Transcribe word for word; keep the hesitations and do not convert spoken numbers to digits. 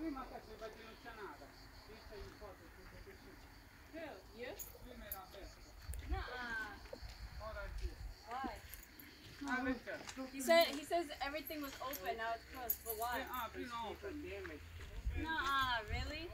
prima adesso vai in oceanata. Qui c'è un po' di tutto questo. Who? You? Prima era aperto. Nuh-uh. Ora è chiuso. Why? Ah, perché? He said he says everything was open, now it's closed. But why? Ah, prima open. Nuh-uh, really?